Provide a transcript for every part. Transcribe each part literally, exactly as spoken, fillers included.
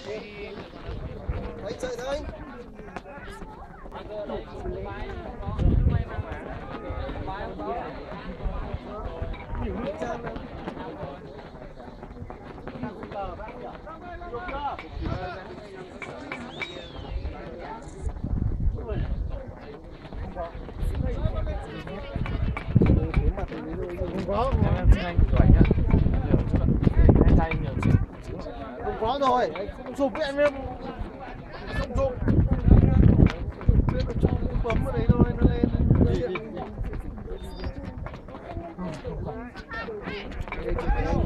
Đấy chạy thôi. Không có, em xin anh chụp ảnh nhá. Hai tay nhiều chữ. Không có rồi, không chụp với em em. Không chụp. Bấm vào đấy thôi, nó lên. Đây chụp anh.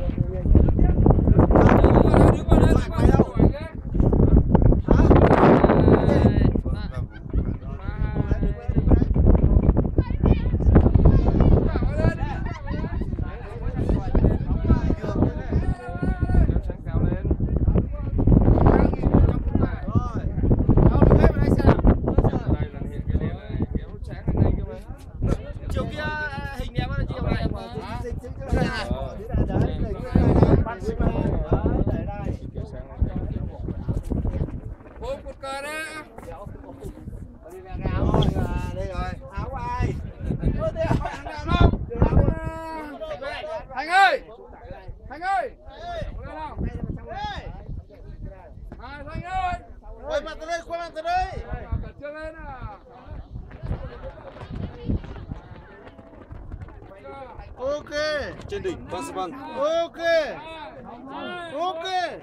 Thành ơi, Thành ơi, à, Thành ơi, Quay mặt tới đây, quay mặt tới đây. cả chưa lên à? Ok. Trên đỉnh Phan. Ok. Ok.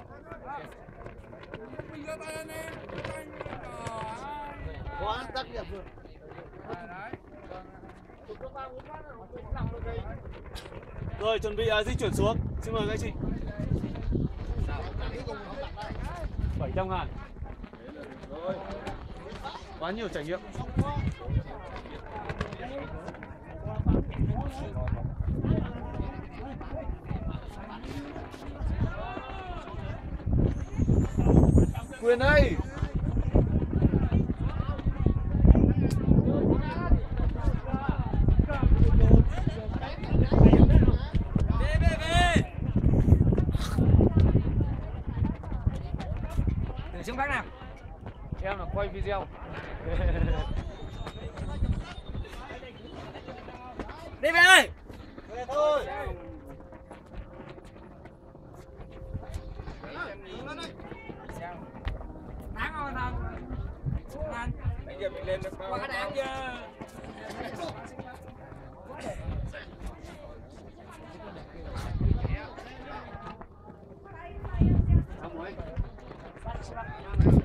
Quá tác nghiệp rồi. Rồi chuẩn bị uh, di chuyển xuống. Xin mời các anh chị. bảy trăm ngàn. Quá nhiều trải nghiệm. Quyền ơi. Xuống phát nào. Em là quay video. Đi về ơi. Về thôi. Đáng không thằng? Anh. Bây giờ mình lên được bao? Qua cái đáng chưa? Xong rồi.